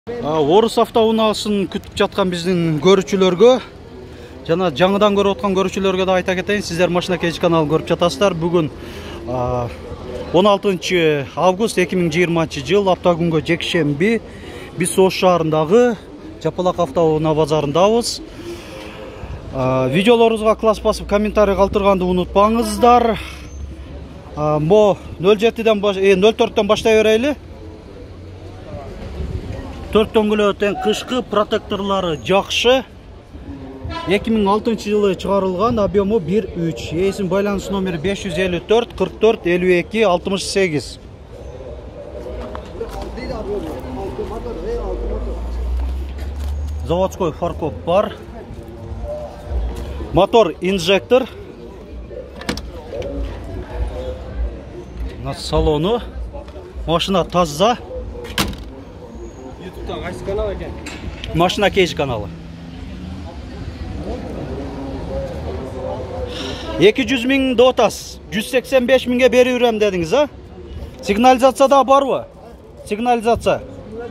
Орыс автоунаасын күтүп жаткан биздин көрүүчүлөргө жана жаңыдан көрүп аткан көрүүчүлөргө да айта кетейин, сиздер Машина Кейж каналын көрүп жатасыздар. Бүгүн 16 август 2020 жыл аптагүнгө жекшемби. Биз Ош шаарындагы Жапалак автоунаа базарындабыз. Видеолорубузга класс басып комментарий калтырганды унутпаңыздар. Мо 04-ден баштай берели. 4 дөңгөлөк тең кышкы, протекторлары жакшы. 2006 жылы чыгарылган, объему 1.3. Эсин байланыш номери 554 44 52 68. Заводской фаркоп бар. Мотор инжектор. На салону. Машина таза. Qaysi kanal ekan? Машина Кейж каналы. 200 миң дотас. 185 миңге берип берем дедиңиз, а? Сигнализация да барбы? Сигнализация.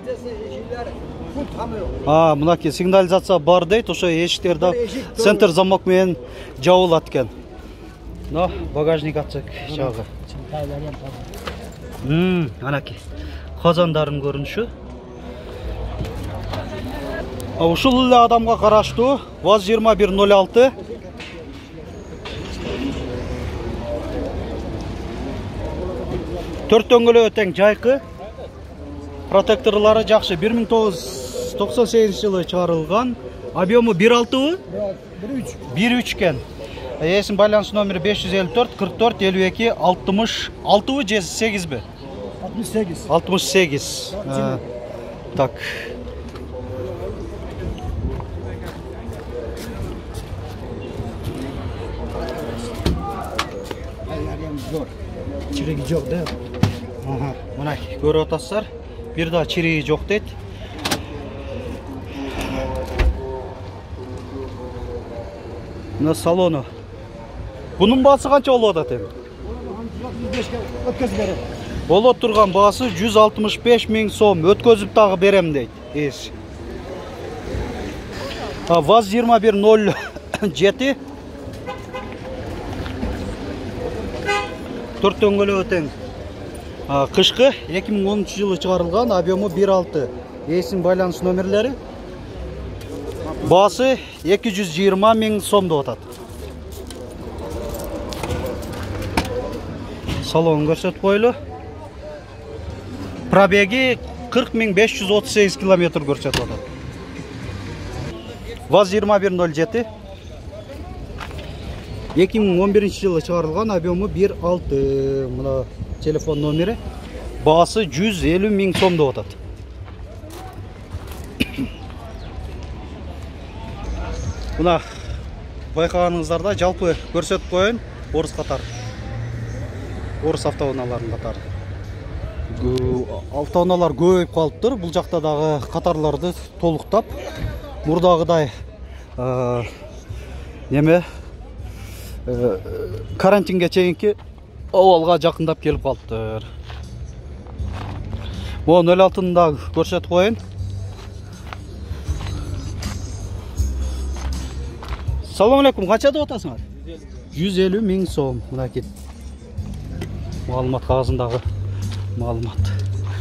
Мынакей сигнализация бар дейт. Ошо эшиктерде центр замок менен жабылат экен. Но багажник ачык жагы. Анакей. Казандардын көрүнүшү. Ушул эле адамга караштуу ВАЗ-2106. Төрт дөңгөлөк тең жайкы. Протекторлары жакшы. 1998 жылы чыгарылган. Объему 1.6 1.3 экен. Эсин байланыш номери 554 44 52 66 же 8 68. Так. Çireği yok değil mi? Buna görüp atasızlar. Bir daha çireği yok deyit. Mına salonu. Bunun bağısı kança olup atatayım? Olup turgan bağısı 165 ming so'm. Ötközüp dağı berem deyit. ВАЗ-2107. 4 дөңгөлөк тең кышкы 2010 жылы чыгарылган, объему 1.6. Эсин байланыш номерлери. Баасы 220 миң сом деп атат. Салонун көрсөтүп койлу. Пробеги 40.538 километр көрсөтүп атат. ВАЗ-2107. 2011 жылы чыгарылган, объему 1.6. Мына телефон номери. Баасы 150 миң сом деп атат. Мына байкаганыңыздарда жалпы көрсөтүп коеюн. Орус катары. Орус автоунааларынын катары. Автоунаалар көбөйүп калыптыр. Бул жакта дагы катарларды толуктап, мурдагыдай неме карантинге чейинки абалга жакындап келип калыптыр. Бу 06-ны да көрсөтүп коеюн. Салам алейкум, канча деп атасыңар? 150 миң сом. Мынакей маалымат кагазындагы маалымат.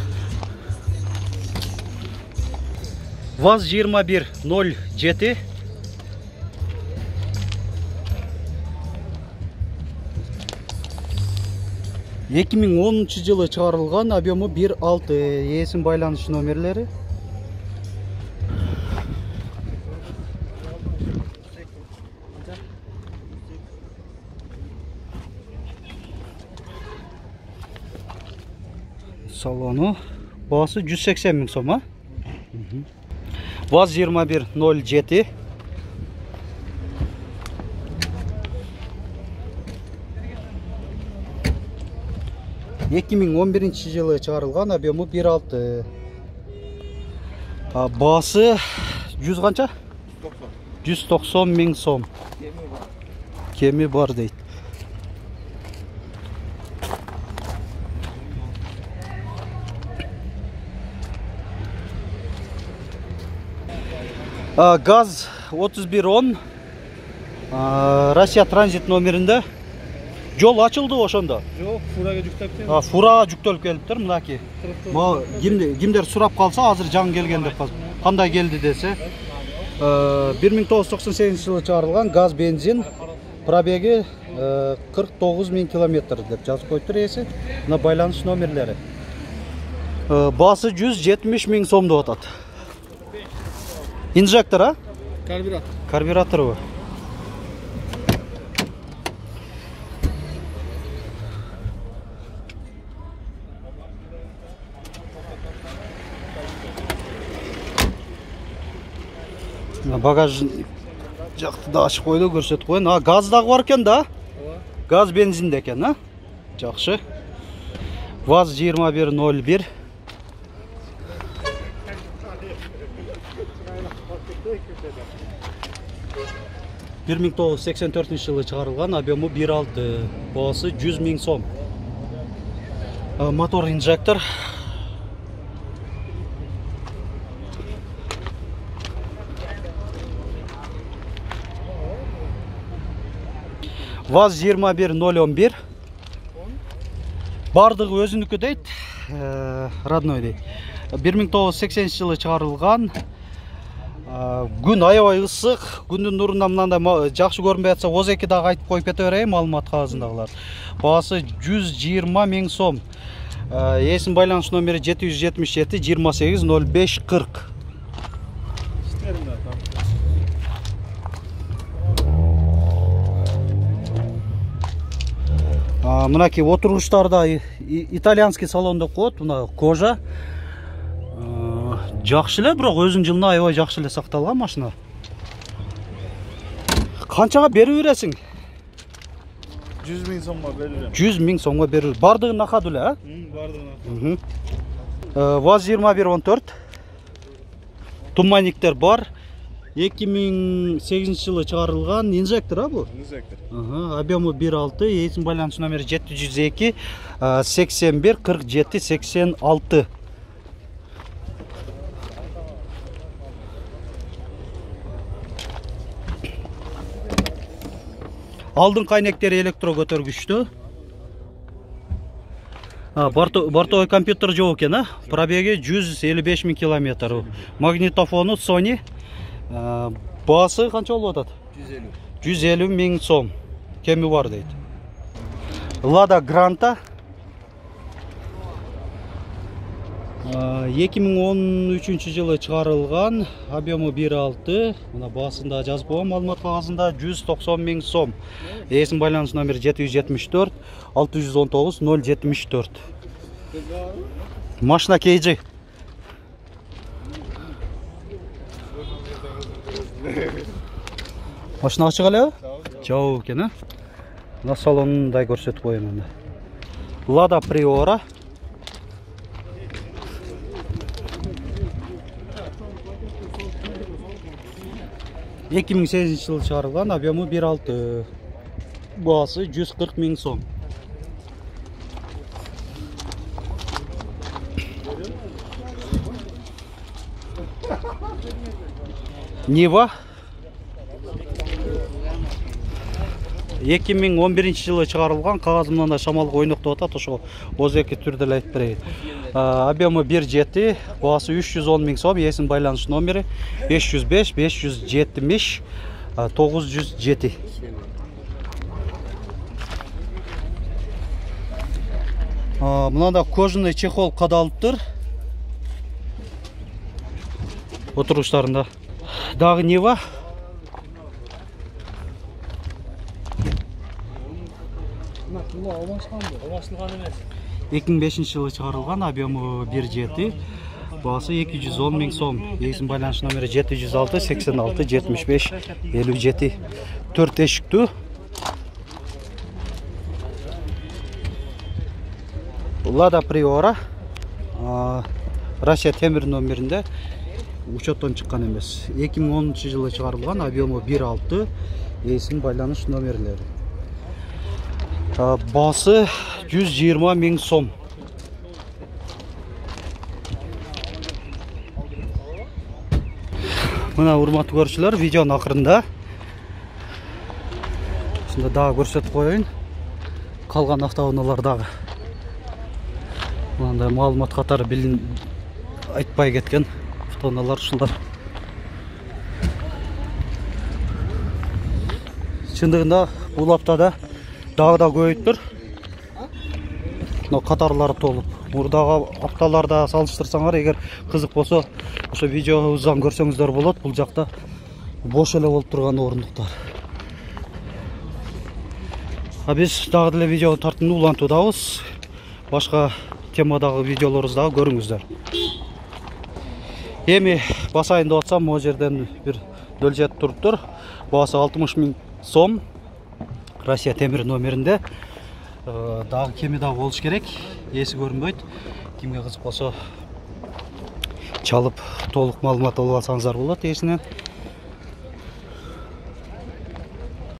ВАЗ-2107. 2010 жылы чыгарылган, объему 1.6. Эсин байланыш номерлери. Салону. Баасы 180 миң сом, а? ВАЗ-2107. 2011 жылы чыгарылган, объему 1.6. Баасы 100 канча? 190 миң сом. Кеми бар дейт. Gaz 3110 Rusya transit номерінде. Жол açıldı ошондо. Жоқ, фурага жүктөп келди. Фура жүктөлүп келиптир мынакей. Кимдер сурап калса, азыр жаңы келген деп калса. Кандай келди десе, 1998 жылы чыгарылган газ бензин, пробеги 49 000 километр деп жазып коюптур эси. Мына байланыш номерлери. Басы 170 000 сом деп атат. Инжектор, а? Карбюратор. Карбюратор bu. Bagaj жақты да ашып қойды, көрсетіп қойын. Газ дағы бар екен да? Газ бензинде екен, а? Жақсы. ВАЗ 2101. Bir 1984 жылы шығарылған, объемы 1.6, бағасы 100 000 сом. Мотор инжектор. ВАЗ 21011. Бардығы өзінікі дейді, родной дейді. 1980 жылы шығарылған. Күн аябай ысық, күндің нұрында мынандай жақсы көрінбей жатса, 12-дағы айтып қойып кете берейін маалымат қағазындағылар. Бағасы 120 000 сом. Есім байланыс номері 777 28 05 40. Мынаки отырғыштарда итальянский салон деп коет, мына кожа. Жақсы эле, бирок өзүнүн жылына аябай жақсы эле сакталган машина. Канчага берип бересиң? 100 000 сомго берилет. 100 000 сомго берилет. Бардыгын накады эле, а? Бардыгын. ВАЗ 2114. Туманниктер бар. 2008 жылы чыгарылган инжектор, а бу? Инжектор. Объемы 1.6, есім байланыс номері 702 81 47 86. Алдын кайнектери электро көтөргүчтүү. Бортовой компьютер жок экен, а? Пробеги 155 000 километр. Магнитофону Sony. Басы канча болуп атат? 150 000 сом. Кеми бар дейт. Lada Granta 2013 жылы чыгарылган, объемы 1.6, мына басында жазып койгон маалымат кагазында 190 000 сом. Эсим байланыш номери 774 619 074. Машина кейжи. Машина ачык эле? Жабык экен, а? Мына салонундай көрсөтүп коеюн анда. Lada Priora. Эки 2008 жылы чыгарылган, объемы 1.6. Басы 140 000 сом. Нива 2011 жылы чыгарылган, кагазы мында шамалга ойноктоп атат, ошо озеки түрдө эле айтып берейин. Объемы 1.7, басы 310 000 сом, эсим байланыш номери 505 570 907. Мында кожаный чехол кадалыптыр. Отургучтарында. Дагы Нива. Алмашылган эмес. 2005 жылы чыгарылган, объемы 1.7, басы 210 000 сом. Эсим байланыш номери 706 86 75 57. 4 эшиктүү. Lada Priora. Rusya темир номеринде учеттон чыккан эмес. 2010 жылы чыгарылган, объемы 1.6, эсим байланыш номерлери. Bası 120 000 сом. Мына урматтуу көрүүчүлөр, видеонун акырында ушунда дагы көрсөтүп коеюн. Калган автоунаалар дагы мындай маалымат катары билин айтпай кеткен автоунаалар ушулар. Чындыгында бул аптада дагы да көбөйүптүр. Мына катарлары толуп. Мурдагы апталарда салыштырсаңар, эгер кызык болсо, ошо видеобуздан көрсөңүздөр болот. Бул жакта бош эле болуп турган орундуктар. Биз дагы деле видео тартууну улантуудабыз. Башка темадагы видеолорубузду дагы көрүңүздөр. Эми басайын деп атсам, могу жерден бир дөл жетип туруптур. Баасы 60 000 сом. Россия темир номеринде. Дагы кеми дагы болуш керек. Эси көрүнбөйт. Кимге кызык болсо чалып толук маалымат алып алсаңыздар болот эсинен.